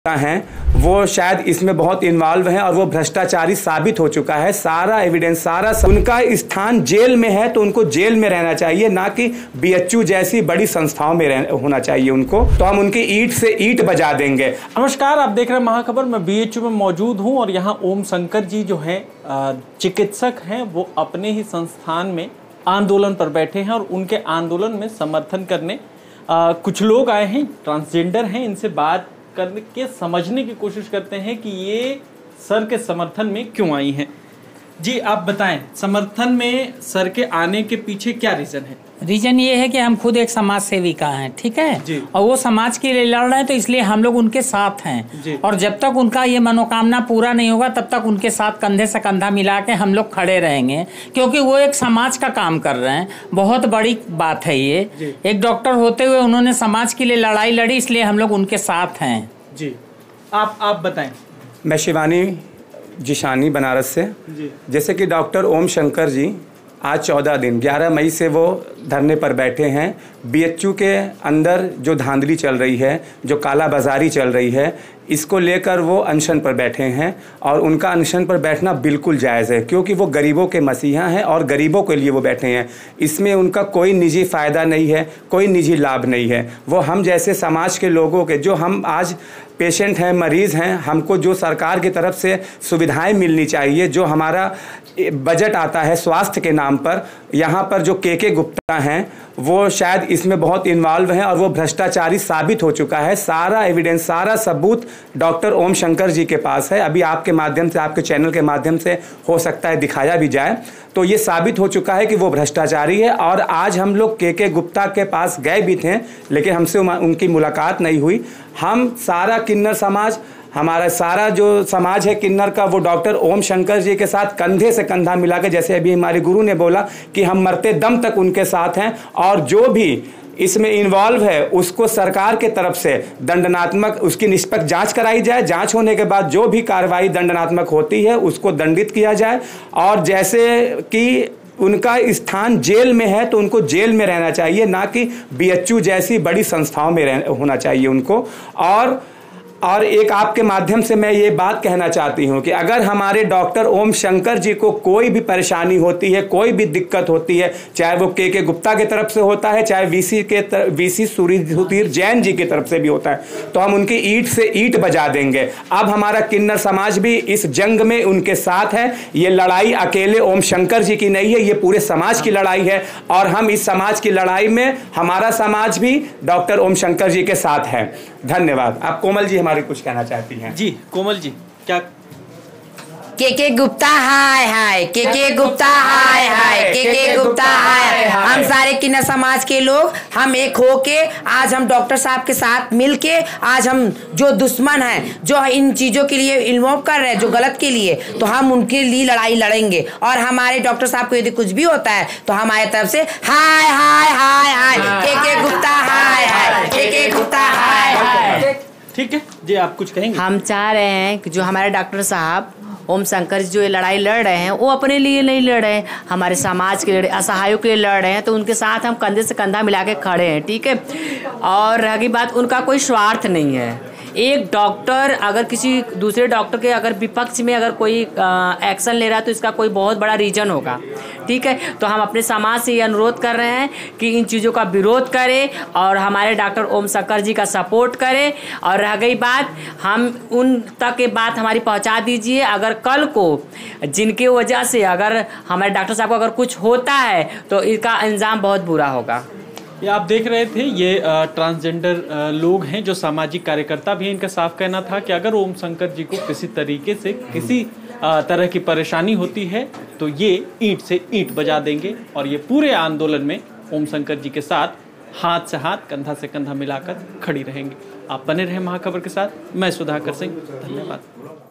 हैं वो शायद इसमें बहुत इन्वॉल्व हैं और वो भ्रष्टाचारी साबित हो चुका है। सारा एविडेंस उनका स्थान जेल में है तो उनको जेल में रहना चाहिए, ना कि बीएचयू जैसी बड़ी संस्थाओं में होना चाहिए उनको। तो हम उनकी ईंट से ईंट बजा देंगे। नमस्कार, आप देख रहे हैं महाखबर। मैं बीएचयू में मौजूद हूं और यहाँ ओम शंकर जी जो हैं चिकित्सक हैं, वो अपने ही संस्थान में आंदोलन पर बैठे हैं और उनके आंदोलन में समर्थन करने कुछ लोग आए हैं, ट्रांसजेंडर हैं। इनसे बात करके समझने की कोशिश करते हैं कि ये सर के समर्थन में क्यों आई हैं। जी आप बताएं, समर्थन में सर के आने के पीछे क्या रीजन है? रीजन ये है कि हम खुद एक समाज सेविका हैं, ठीक है, और वो समाज के लिए लड़ रहे हैं, तो इसलिए हम लोग उनके साथ हैं। और जब तक उनका ये मनोकामना पूरा नहीं होगा तब तक उनके साथ कंधे से कंधा मिला के हम लोग खड़े रहेंगे, क्योंकि वो एक समाज का काम कर रहे हैं। बहुत बड़ी बात है ये। एक डॉक्टर होते हुए उन्होंने समाज के लिए लड़ाई लड़ी, इसलिए हम लोग उनके साथ हैं। जी आप बताएं। मैं शिवानी जिशानी बनारस से। जैसे कि डॉक्टर ओम शंकर जी आज 14 दिन 11 मई से वो धरने पर बैठे हैं। बीएचयू के अंदर जो धांधली चल रही है, जो काला बाजारी चल रही है, इसको लेकर वो अनशन पर बैठे हैं और उनका अनशन पर बैठना बिल्कुल जायज़ है, क्योंकि वो गरीबों के मसीहा हैं और गरीबों के लिए वो बैठे हैं। इसमें उनका कोई निजी फ़ायदा नहीं है, कोई निजी लाभ नहीं है। वो हम जैसे समाज के लोगों के, जो हम आज पेशेंट हैं, मरीज़ हैं, हमको जो सरकार की तरफ से सुविधाएं मिलनी चाहिए, जो हमारा बजट आता है स्वास्थ्य के नाम पर, यहाँ पर जो के गुप्ता हैं वो शायद इसमें बहुत इन्वॉल्व हैं और वो भ्रष्टाचारी साबित हो चुका है। सारा एविडेंस, सारा सबूत डॉक्टर ओम शंकर जी के पास है। अभी आपके माध्यम से, आपके चैनल के माध्यम से हो सकता है दिखाया भी जाए। तो ये साबित हो चुका है कि वो भ्रष्टाचारी है। और आज हम लोग के गुप्ता के पास गए भी थे, लेकिन हमसे उनकी मुलाकात नहीं हुई। हम सारा किन्नर समाज, हमारा सारा जो समाज है किन्नर का, वो डॉक्टर ओम शंकर जी के साथ कंधे से कंधा मिला के, जैसे अभी हमारे गुरु ने बोला कि हम मरते दम तक उनके साथ हैं। और जो भी इसमें इन्वॉल्व है उसको सरकार के तरफ से दंडनात्मक, उसकी निष्पक्ष जांच कराई जाए। जांच होने के बाद जो भी कार्रवाई दंडनात्मक होती है उसको दंडित किया जाए। और जैसे कि उनका स्थान जेल में है तो उनको जेल में रहना चाहिए, ना कि बीएचयू जैसी बड़ी संस्थाओं में होना चाहिए उनको। और एक आपके माध्यम से मैं ये बात कहना चाहती हूँ कि अगर हमारे डॉक्टर ओम शंकर जी को कोई भी परेशानी होती है, कोई भी दिक्कत होती है, चाहे वो के गुप्ता की तरफ से होता है, चाहे वीसी सुधीर जैन जी की तरफ से भी होता है, तो हम उनकी ईंट से ईंट बजा देंगे। अब हमारा किन्नर समाज भी इस जंग में उनके साथ है। ये लड़ाई अकेले ओम शंकर जी की नहीं है, ये पूरे समाज की लड़ाई है। और हम इस समाज की लड़ाई में, हमारा समाज भी डॉक्टर ओम शंकर जी के साथ है। धन्यवाद। आप कोमल जी हमारे कुछ कहना चाहती हैं? जी कोमल जी, क्या? के गुप्ता हाय हाय, के गुप्ता हाय हाय, के गुप्ता हाय। हम सारे किन्नर समाज के लोग हम एक होके आज हम डॉक्टर साहब के साथ मिलके आज हम जो दुश्मन हैं, जो इन चीजों के लिए इन्वॉल्व कर रहे हैं, जो गलत के लिए, तो हम उनके लिए लड़ाई लड़ेंगे। और हमारे डॉक्टर साहब को यदि कुछ भी होता है तो हमारे तरफ से हाय हाय हाय हाय, के गुप्ता हाय हाय, के गुप्ता हाय हाय। ठीक है जी, आप कुछ कहेंगे? हम चाह रहे हैं कि जो हमारे डॉक्टर साहब ओम शंकर जी जो ये लड़ाई लड़ रहे हैं, वो अपने लिए नहीं लड़ रहे हैं, हमारे समाज के लिए, असहायों के लिए लड़ रहे हैं। तो उनके साथ हम कंधे से कंधा मिला के खड़े हैं, ठीक है। और रही बात, उनका कोई स्वार्थ नहीं है। एक डॉक्टर अगर किसी दूसरे डॉक्टर के अगर विपक्ष में अगर कोई एक्शन ले रहा है तो इसका कोई बहुत बड़ा रीजन होगा, ठीक है। तो हम अपने समाज से ये अनुरोध कर रहे हैं कि इन चीज़ों का विरोध करें और हमारे डॉक्टर ओम शंकर जी का सपोर्ट करें। और रह गई बात, हम उन तक ये बात हमारी पहुंचा दीजिए। अगर कल को जिनके वजह से अगर हमारे डॉक्टर साहब को अगर कुछ होता है तो इसका अंजाम बहुत बुरा होगा। ये आप देख रहे थे, ये ट्रांसजेंडर लोग हैं जो सामाजिक कार्यकर्ता भी हैं। इनका साफ कहना था कि अगर ओम शंकर जी को किसी तरीके से किसी तरह की परेशानी होती है तो ये ईंट से ईंट बजा देंगे। और ये पूरे आंदोलन में ओम शंकर जी के साथ हाथ से हाथ, कंधा से कंधा मिलाकर खड़ी रहेंगे। आप बने रहे महाखबर के साथ। मैं सुधाकर सिंह, धन्यवाद।